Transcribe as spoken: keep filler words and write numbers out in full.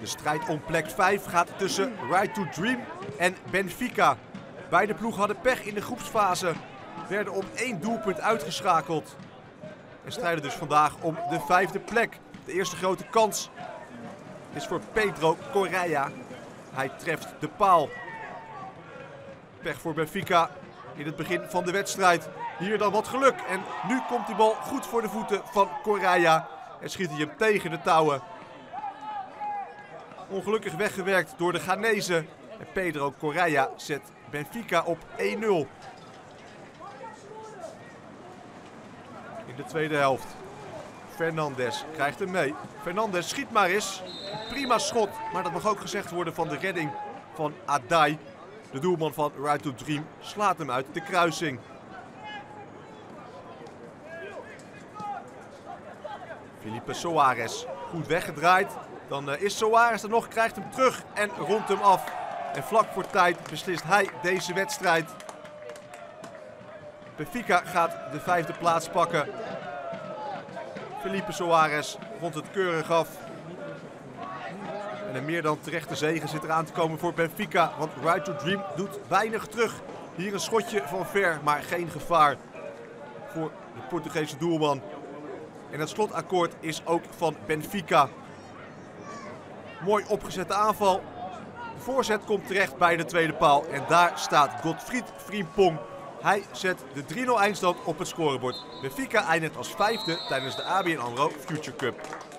De strijd om plek vijf gaat tussen Right to Dream en Benfica. Beide ploegen hadden pech in de groepsfase, werden op één doelpunt uitgeschakeld. En strijden dus vandaag om de vijfde plek. De eerste grote kans is voor Pedro Correia. Hij treft de paal. Pech voor Benfica in het begin van de wedstrijd. Hier dan wat geluk. En nu komt die bal goed voor de voeten van Correia. En schiet hij hem tegen de touwen. Ongelukkig weggewerkt door de Ghanezen. En Pedro Correia zet Benfica op één nul. In de tweede helft. Fernandes krijgt hem mee. Fernandes schiet maar eens. Een prima schot. Maar dat mag ook gezegd worden van de redding van Adai. De doelman van Right to Dream slaat hem uit de kruising. Felipe Soares. Goed weggedraaid. Dan uh, is Soares er nog, krijgt hem terug en rondt hem af. En vlak voor tijd beslist hij deze wedstrijd. Benfica gaat de vijfde plaats pakken. Felipe Soares rondt het keurig af. En een meer dan terechte zege zit eraan te komen voor Benfica. Want Right to Dream doet weinig terug. Hier een schotje van ver, maar geen gevaar voor de Portugese doelman. En het slotakkoord is ook van Benfica. Mooi opgezette aanval. De voorzet komt terecht bij de tweede paal. En daar staat Godfried Frimpong. Hij zet de drie nul eindstand op het scorebord. Benfica eindigt als vijfde tijdens de A B N AMRO Future Cup.